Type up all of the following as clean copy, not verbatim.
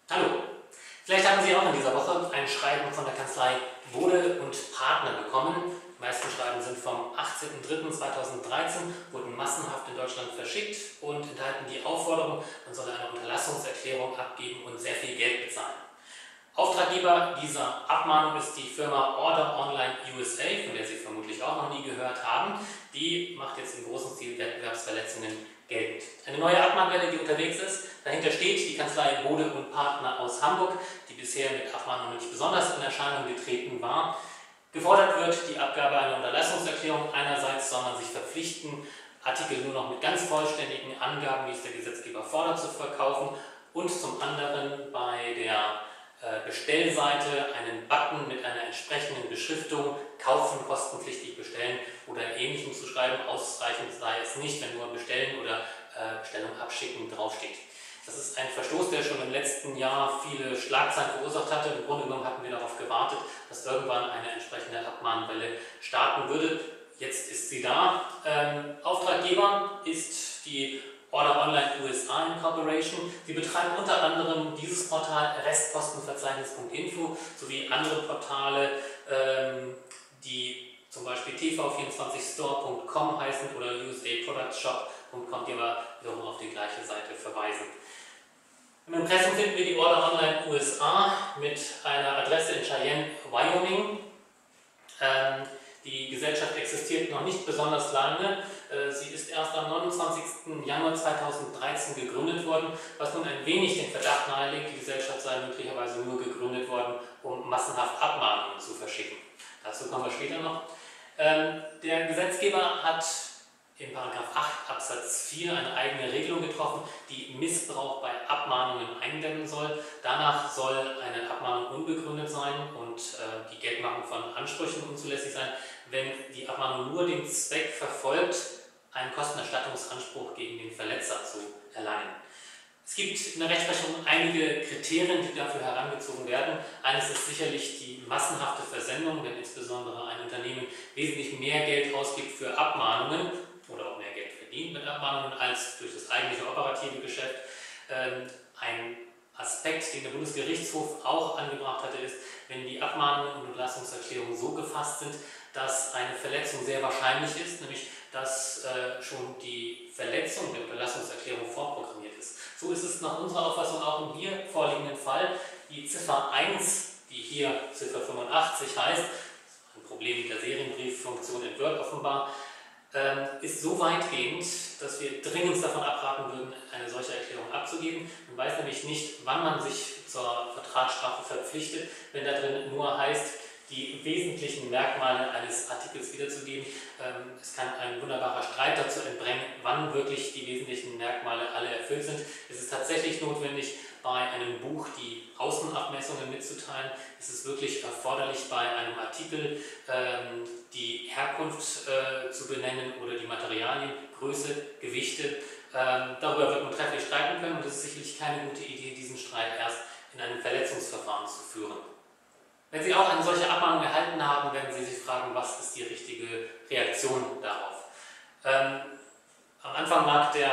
Hallo! Vielleicht haben Sie auch in dieser Woche ein Schreiben von der Kanzlei Bode und Partner bekommen. Die meisten Schreiben sind vom 18.03.2013, wurden massenhaft in Deutschland verschickt und enthalten die Aufforderung, man solle eine Unterlassungserklärung abgeben und sehr viel Geld bezahlen. Auftraggeber dieser Abmahnung ist die Firma Order Online USA, von der Sie vermutlich auch noch nie gehört haben. Die macht jetzt im großen Stil Wettbewerbsverletzungen geltend. Eine neue Abmahnwelle, die unterwegs ist. Dahinter steht die Kanzlei Bode und Partner aus Hamburg, die bisher mit Abmahnungen nicht besonders in Erscheinung getreten war. Gefordert wird die Abgabe einer Unterlassungserklärung. Einerseits soll man sich verpflichten, Artikel nur noch mit ganz vollständigen Angaben, wie es der Gesetzgeber fordert, zu verkaufen, und zum anderen bei der Bestellseite einen Button mit einer entsprechenden Beschriftung kaufen, kostenpflichtig bestellen oder ähnlichem zu schreiben. Ausreichend sei es nicht, wenn nur bestellen oder Bestellung abschicken draufsteht. Das ist ein Verstoß, der schon im letzten Jahr viele Schlagzeilen verursacht hatte. Im Grunde genommen hatten wir darauf gewartet, dass irgendwann eine entsprechende Abmahnwelle starten würde. Jetzt ist sie da. Auftraggeber ist die Order Online USA Incorporation. Sie betreiben unter anderem dieses Portal Restpostenverzeichnis.info sowie andere Portale, die zum Beispiel tv24store.com heißen oder usaproductshop.com, die aber wiederum auf die gleiche Seite verweisen. Im Impressum finden wir die Order Online USA mit einer Adresse in Cheyenne, Wyoming. Die Gesellschaft existiert noch nicht besonders lange. Sie ist erst am 29. Januar 2013 gegründet worden, was nun ein wenig den Verdacht nahelegt, die Gesellschaft sei möglicherweise nur gegründet worden, um massenhaft Abmahnungen zu verschicken. Dazu kommen wir später noch. Der Gesetzgeber hat in § 8 Absatz 4 eine eigene Regelung getroffen, die Missbrauch bei Abmahnungen eindämmen soll. Danach soll eine Abmahnung unbegründet sein und die Geltmachung von Ansprüchen unzulässig sein, wenn die Abmahnung nur den Zweck verfolgt, einen Kostenerstattungsanspruch gegen den Verletzer zu erlangen. Es gibt in der Rechtsprechung einige Kriterien, die dafür herangezogen werden. Eines ist sicherlich die massenhafte Versendung, wenn insbesondere ein Unternehmen wesentlich mehr Geld ausgibt für Abmahnungen oder auch mehr Geld verdient mit Abmahnungen als durch das eigentliche operative Geschäft. Ein Aspekt, den der Bundesgerichtshof auch angebracht hatte, ist, wenn die Abmahnungen und Unterlassungserklärungen so gefasst sind, dass eine Verletzung sehr wahrscheinlich ist, nämlich dass schon die Verletzung der Unterlassungserklärung vorprogrammiert ist. So ist es nach unserer Auffassung auch im hier vorliegenden Fall. Die Ziffer 1, die hier Ziffer 85 heißt, ein Problem mit der Serienbrieffunktion in Word offenbar, ist so weitgehend, dass wir dringend davon abraten würden, eine solche Erklärung abzugeben. Man weiß nämlich nicht, wann man sich zur Vertragsstrafe verpflichtet, wenn da drin nur heißt, die wesentlichen Merkmale eines Artikels wiederzugeben. Es kann ein wunderbarer Streit dazu entbrennen, wann wirklich die wesentlichen Merkmale alle erfüllt sind. Es ist tatsächlich notwendig, bei einem Buch die Außenabmessungen mitzuteilen. Es ist wirklich erforderlich, bei einem Artikel die Herkunft zu benennen oder die Materialien, Größe, Gewichte. Darüber wird man trefflich streiten können und es ist sicherlich keine gute Idee, diesen Streit erst in einem Verletzungsverfahren zu führen. Wenn Sie auch eine solche Abmahnung erhalten haben, werden Sie sich fragen, was ist die richtige Reaktion darauf. Am Anfang mag die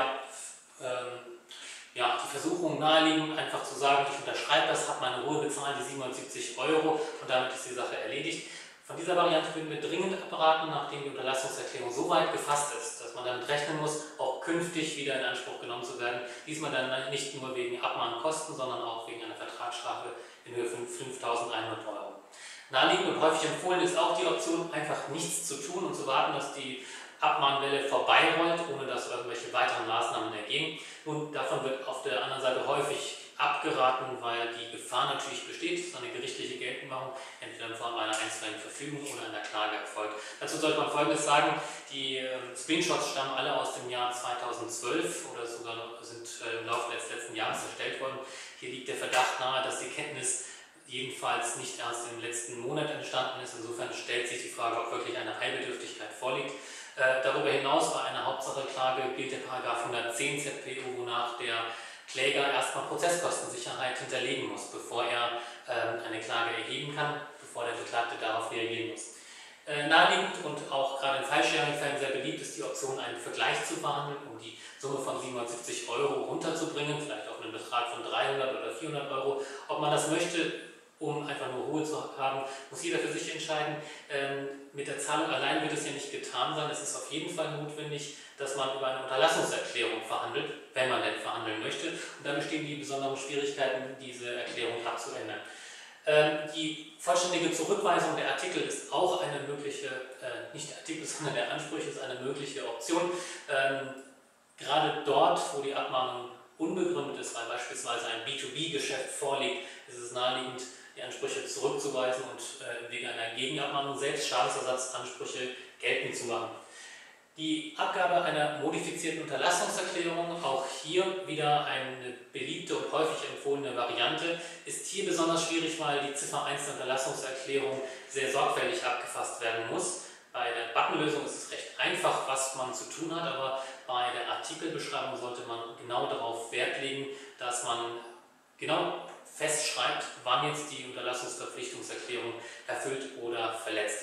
Versuchung naheliegen, einfach zu sagen, ich unterschreibe das, habe meine Ruhe, bezahle die 770 € und damit ist die Sache erledigt. Von dieser Variante würden wir dringend abraten, nachdem die Unterlassungserklärung so weit gefasst ist, dass man damit rechnen muss, auch künftig wieder in Anspruch genommen zu werden. Diesmal dann nicht nur wegen Abmahnkosten, sondern auch wegen einer Vertragsstrafe in Höhe von 5.100 €. Naheliegend und häufig empfohlen ist auch die Option, einfach nichts zu tun und zu warten, dass die Abmahnwelle vorbeirollt, ohne dass irgendwelche weiteren Maßnahmen ergehen. Nun, davon wird auf der anderen Seite häufig abgeraten, weil die Gefahr natürlich besteht, dass eine gerichtliche Geltendmachung entweder in Form einer einstweiligen Verfügung oder einer Klage erfolgt. Dazu sollte man Folgendes sagen: Die Screenshots stammen alle aus dem Jahr 2012 oder sogar sind im Laufe des letzten Jahres erstellt worden. Hier liegt der Verdacht nahe, dass die Kenntnis jedenfalls nicht erst im letzten Monat entstanden ist. Insofern stellt sich die Frage, ob wirklich eine Eilbedürftigkeit vorliegt. Darüber hinaus bei einer Hauptsacheklage gilt der § 110 ZPO, wonach der Kläger erstmal Prozesskostensicherheit hinterlegen muss, bevor er eine Klage erheben kann, bevor der Beklagte darauf reagieren muss. Naheliegend und auch gerade in File-Sharing-Fällen sehr beliebt ist die Option, einen Vergleich zu verhandeln, um die Summe von 770 Euro runterzubringen, vielleicht auf einen Betrag von 300 oder 400 Euro. Ob man das möchte, um einfach nur Ruhe zu haben, muss jeder für sich entscheiden. Mit der Zahlung allein wird es ja nicht getan sein. Es ist auf jeden Fall notwendig, dass man über eine Unterlassungserklärung verhandelt, wenn man denn verhandeln möchte. Und da bestehen die besonderen Schwierigkeiten, diese Erklärung abzuändern. Die vollständige Zurückweisung der Artikel ist auch eine mögliche, nicht der Artikel, sondern der Ansprüche ist eine mögliche Option. Gerade dort, wo die Abmahnung unbegründet ist, weil beispielsweise ein B2B-Geschäft vorliegt, ist es naheliegend, die Ansprüche zurückzuweisen und im Wege einer Gegenabmahnung selbst Schadensersatzansprüche geltend zu machen. Die Abgabe einer modifizierten Unterlassungserklärung, auch hier wieder eine beliebte und häufig empfohlene Variante, ist hier besonders schwierig, weil die Ziffer 1 der Unterlassungserklärung sehr sorgfältig abgefasst werden muss. Bei der Buttonlösung ist es recht einfach, was man zu tun hat, aber bei der Artikelbeschreibung sollte man genau darauf Wert legen, dass man genau festschreibt, wann jetzt die Unterlassungsverpflichtungserklärung erfüllt oder verletzt